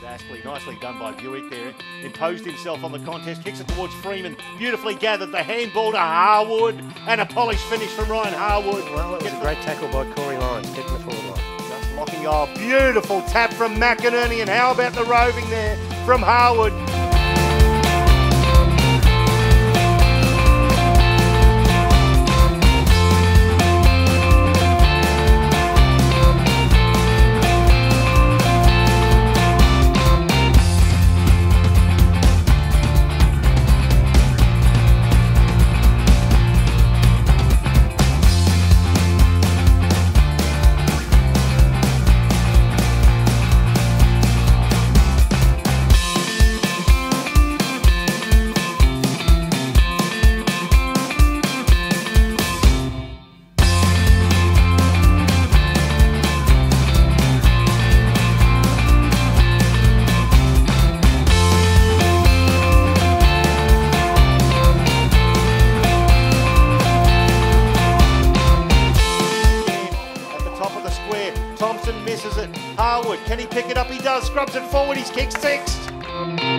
Aspley, nicely done by Buick there. Imposed himself on the contest, kicks it towards Freeman. Beautifully gathered, the handball to Harwood, and a polished finish from Ryan Harwood. Well, it was a great tackle by Corey Lyons, getting the forward line. Just locking off. Beautiful tap from McInerney, and how about the roving there from Harwood? Thompson misses it. Harwood, can he pick it up? He does. Scrubs it forward. He's kicked six.